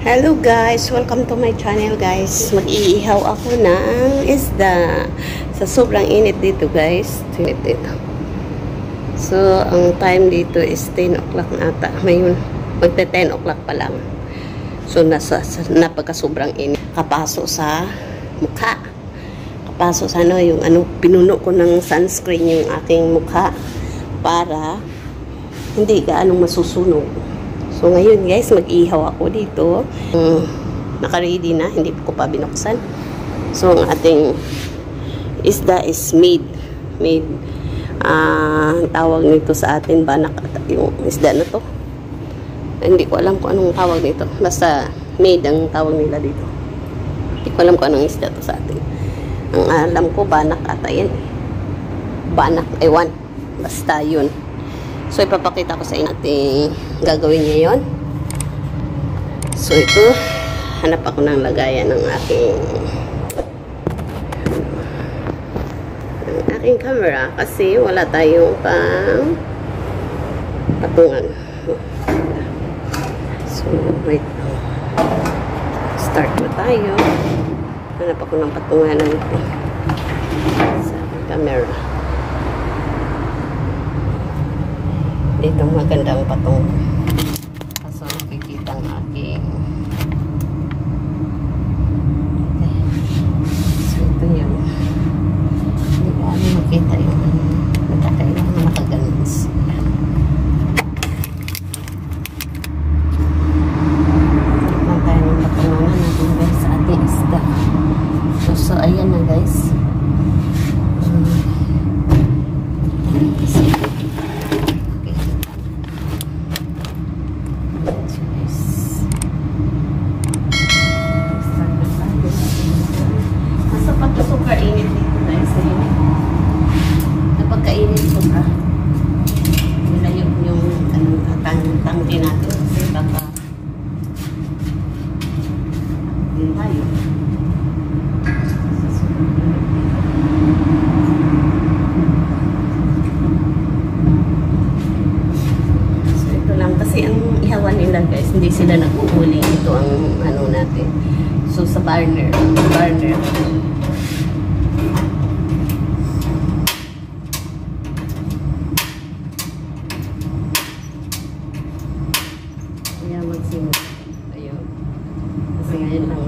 Hello guys, welcome to my channel guys. Mag-iihaw ako ng isda sa sobrang init dito guys. So ang time dito is 10 o'clock na ata. Ngayon magte 10 o'clock pa lang. So napaka sobrang init. Kapaso sa mukha. Kapaso sa yung pinuno ko ng sunscreen yung aking mukha para hindi gaano masusunog. So, ngayon guys, mag-ihaw ako dito. Naka-ready na, hindi ko pa binuksan. So, ang ating isda is made. Tawag nito sa atin ba, yung isda na to. Hindi ko alam kung anong tawag nito. Basta, made ang tawag nila dito. Hindi ko alam kung anong isda to sa atin. Ang alam ko, banak ata yan. Banak, ewan. Basta yun. So, ipapakita ko sa inyo ating gagawin ngayon. So, ito, hanap ako ng lagayan ng aking camera kasi wala tayong patungan. So, wait. Start na tayo. Hanap ako ng patungan sa camera. Dito magandang patong. Kaso nakikita ang aking. Okay. So ito yun. Hindi ko makita yung nakakailang na nakaganis. Tignan tayo ng patungan natin guys sa ating isda. So ayan na guys. Tangki natin kasi baka din tayo. So ito lang kasi ang ihawan nila guys, hindi sila nag-uuli. Ito ang natin. So sa burner. Ayun. Kasi ngayon lang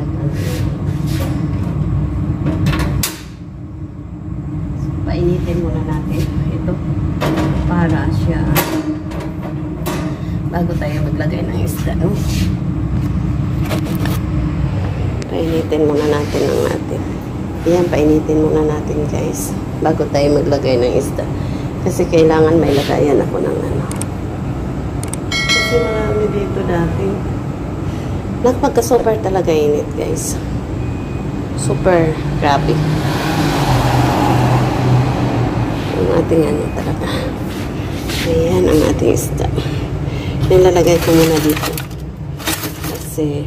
so, painitin muna natin ito para siya bago tayo maglagay ng isda. Painitin muna natin ang atin. Ayan, painitin muna natin guys bago tayo maglagay ng isda. Kasi kailangan may lagayan ako ng kasi marami dito dati. Nagpagka-super talaga init, guys. Super grabe. Ang ating talaga. Ayan ang ating isda. Nilalagay ko muna dito. Kasi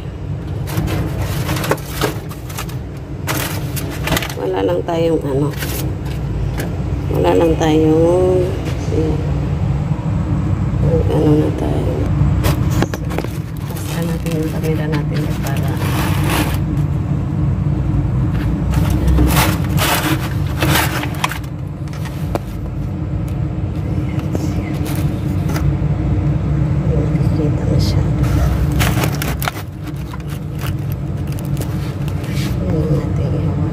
wala lang tayong wala lang tayong na tayo. Basta natin yung kamera natin para makikita masyado. Yan ang ating ihawan.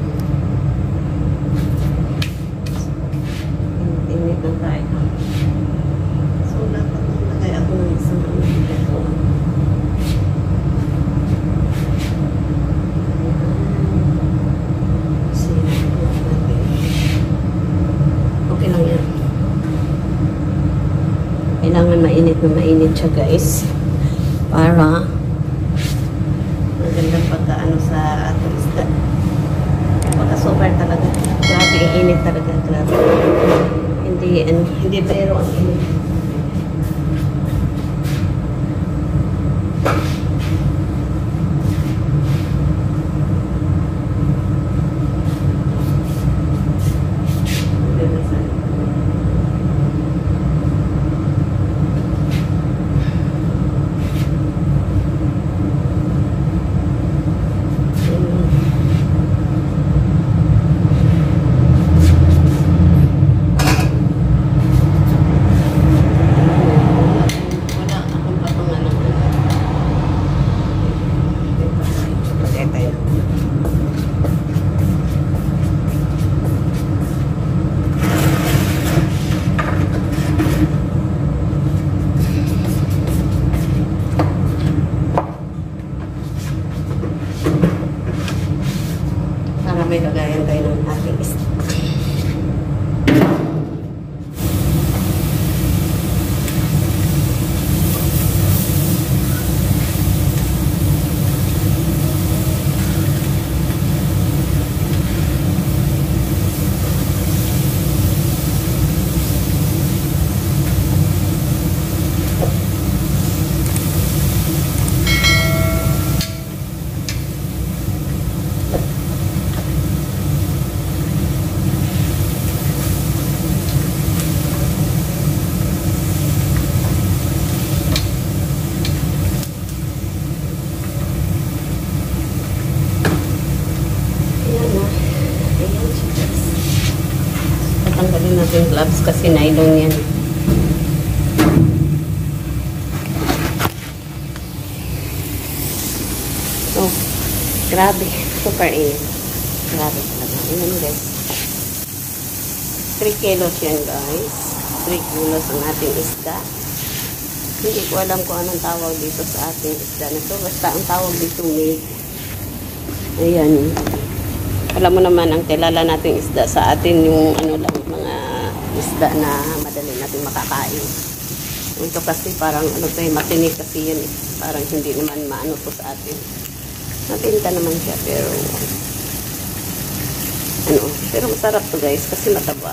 Init na tayo. So, dapat maglagay ako ng isang ito. Okay lang yan. Kailangan mainit na mainit siya guys. Para magandang pagkaano sa ating isda. Pagka-super talaga. Grabe, init talaga. Grabe. Hindi pero ang init. tayo ng ating isda. Tanggalin natin gloves kasi nylon yan. Oh, grabe. Super init. Grabe talaga. Ayan guys. 3 kilos yan guys. 3 kilos ang ating isda. Hindi ko alam kung anong tawag dito sa ating isda na to. Basta ang tawag dito may. Ayan. Alam mo naman ang kilala nating isda sa atin yung ano lang, mga isda na madali natin makakain. Ito kasi parang ano to, matinik kasi yun eh. Parang hindi naman maano to sa atin. Mabenta naman siya pero ano, pero masarap to guys kasi mataba.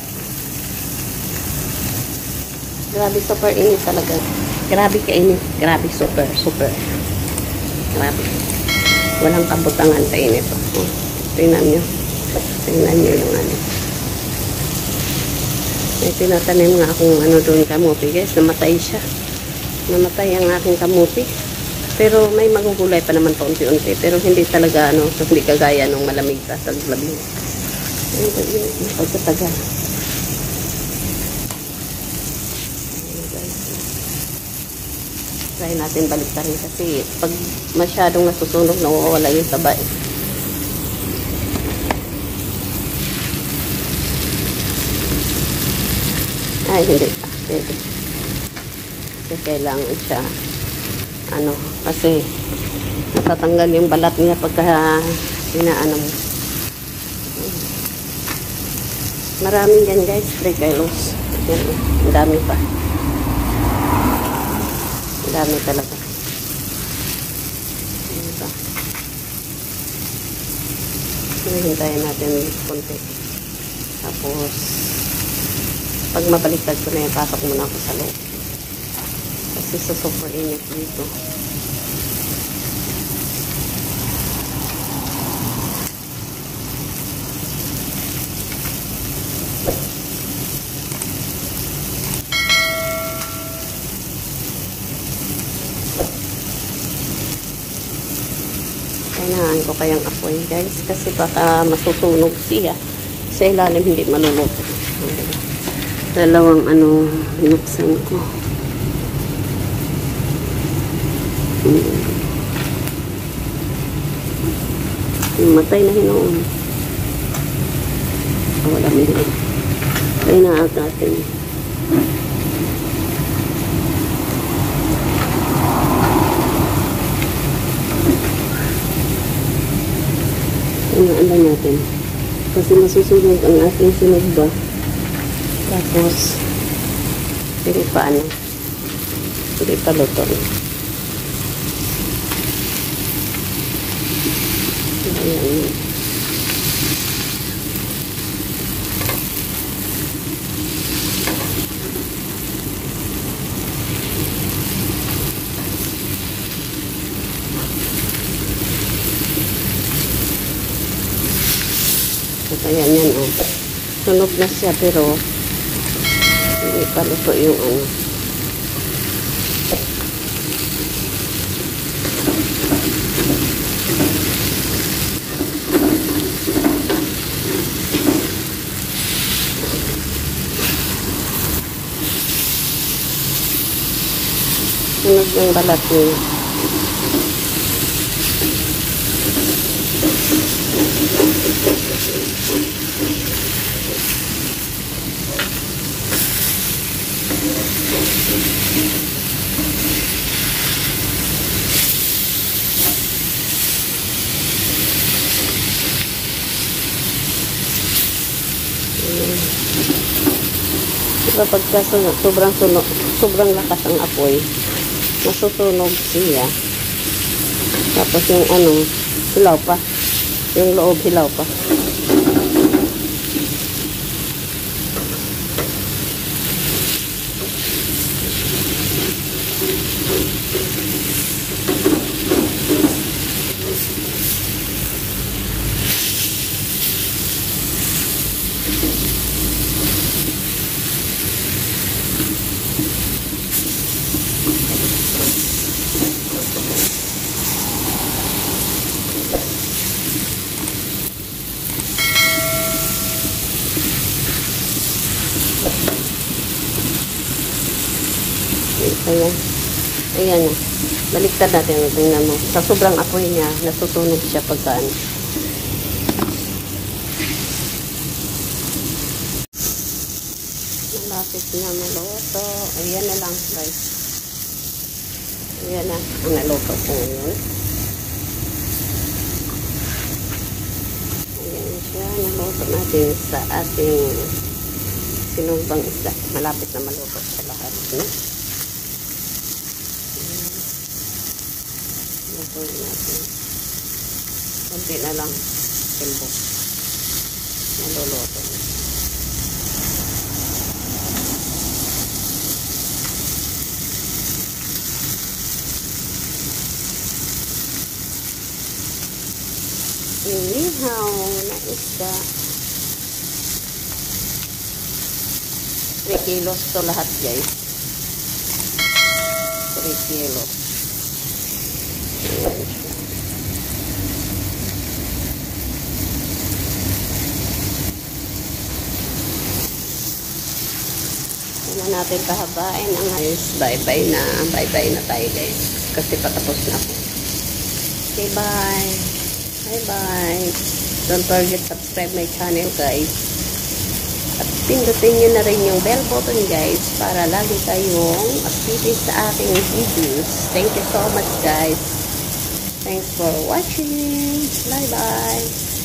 Grabe, super init talaga. Grabe kainit. Grabe, super. Grabe. Walang kabutangan sa init. Oh. Tingnan nyo. Tingnan nyo yung ano. May tinatanim nga akong ano doon kamuti guys. Namatay siya. Namatay ang aking kamuti. Pero may magugulay pa naman paunti-unti. Pero hindi talaga ano. Hindi kagaya nung malamig sa taglamig. Ayun. Pagkatagal. Try natin baliktarin kasi pag masyadong nasusunog nawawala yung taba eh. Ay, hindi pa. Pwede. Kasi kailangan siya ano, kasi natatanggal yung balat niya pagka inaano mo. Maraming yan guys, 3 kilos. Yan, ang dami pa. Ang dami talaga. Diba? Hintayin natin konti. Tapos pag mabaliktad ko na yan, pasok muna ako sa loob. Kasi sa super init dito. Kailangan ko kayang apoy guys kasi baka masusunog siya. Sa ilalim hindi maluluto. Dalawang ano binuksan ko. Matay na hinoon. Wala mo yun. Kaya na natin. Ano natin. Kasi masusunog ang ating sinugba. Tapos, hindi pa ano. Hindi pa luto. Ayan. At ayan yan oh. Sunog na siya pero hindi pa luto yung ano. Sunog yung balat niya. Ayan. Diba pagka sobrang lakas ang apoy, nasusunog siya. Tapos yung ano, hilaw pa. Yung loob, hilaw pa. Ayan. Ayan na. Baliktad natin. Tingnan mo. Sa sobrang apoy niya, nasusunog siya pagkaan. Malapit na maluto. Ayan na lang, guys. Ayan na. Ang naluto ko ngayon. Ayan siya. Naluto natin sa ating sinumbang isda. Malapit na maluto sa lahat. Lutuin natin. Kunti na lang. Timbo. Naluluto. Inihaw na isda. 3 kilos to lahat, guys. 3 kilos. Hindi na natin kahabain ang guys. Bye-bye na. Bye-bye na tayo, guys. Kasi patapos na ako. Okay, bye. Bye-bye. Don't forget subscribe my channel, guys. At pindutin nyo na rin yung bell button, guys, para lagi kayong updated sa aking videos. Thank you so much, guys. Thanks for watching. Bye-bye.